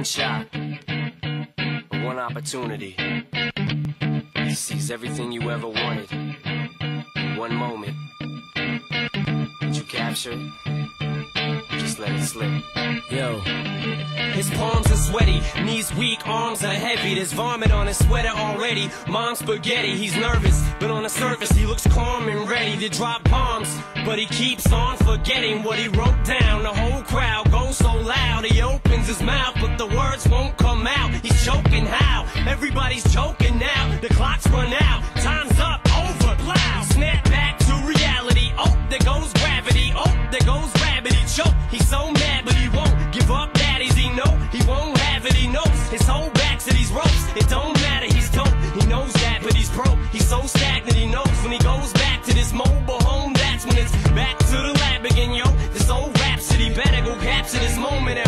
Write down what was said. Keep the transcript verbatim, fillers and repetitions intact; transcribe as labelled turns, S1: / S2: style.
S1: One shot, one opportunity. He sees everything you ever wanted. One moment. Did you capture it? Just let it slip. Yo. His palms are sweaty, knees weak, arms are heavy. There's vomit on his sweater already. Mom's spaghetti, he's nervous, but on the surface he looks calm and ready to drop bombs. But he keeps on forgetting what he wrote down. The whole crowd goes so loud, he opens his mouth, but the words won't come out. He's choking how? Everybody's choking now. The clock's run out, time's up, over, plow. Snap back to reality, oh, there goes gravity. Oh, there goes gravity, choke. He's so mad, but he won't give up. Daddies, he know he won't have it, he knows his whole back to these ropes. It don't matter, he's dope, he knows that, but he's broke. He's so stagnant, he knows when he goes back to this mobile home, that's when it's back to the lab again, yo. This old rhapsody better go capture this moment.